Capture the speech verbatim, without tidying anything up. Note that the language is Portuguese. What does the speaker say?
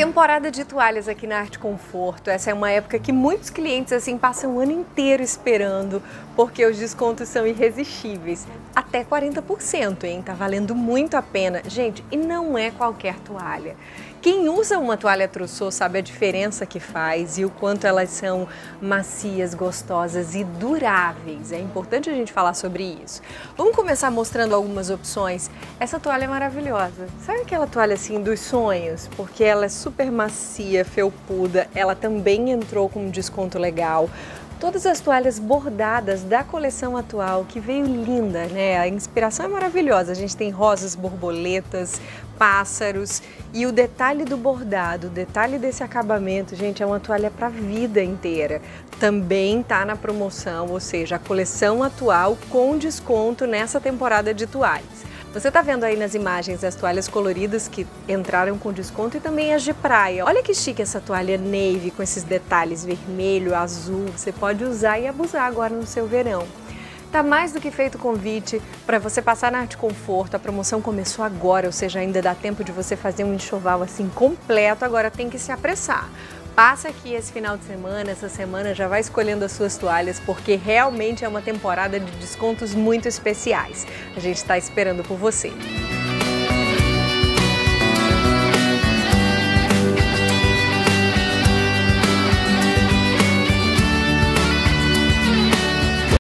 Temporada de toalhas aqui na Arte Conforto. Essa é uma época que muitos clientes assim passam o ano inteiro esperando, porque os descontos são irresistíveis. Até quarenta por cento, hein? Tá valendo muito a pena. Gente, e não é qualquer toalha. Quem usa uma toalha Trousseau sabe a diferença que faz e o quanto elas são macias, gostosas e duráveis. É importante a gente falar sobre isso. Vamos começar mostrando algumas opções. Essa toalha é maravilhosa. Sabe aquela toalha assim dos sonhos? Porque ela é super macia, felpuda. Ela também entrou com um desconto legal. Todas as toalhas bordadas da coleção atual, que veio linda, né? A inspiração é maravilhosa. A gente tem rosas, borboletas, pássaros e o detalhe do bordado, o detalhe desse acabamento, gente, é uma toalha para a vida inteira. Também tá na promoção, ou seja, a coleção atual com desconto nessa temporada de toalhas. Você tá vendo aí nas imagens as toalhas coloridas que entraram com desconto e também as de praia. Olha que chique essa toalha navy com esses detalhes vermelho, azul. Você pode usar e abusar agora no seu verão. Tá mais do que feito o convite para você passar na Arte Conforto. A promoção começou agora, ou seja, ainda dá tempo de você fazer um enxoval assim completo. Agora tem que se apressar. Passa aqui esse final de semana, essa semana já vai escolhendo as suas toalhas, porque realmente é uma temporada de descontos muito especiais. A gente está esperando por você.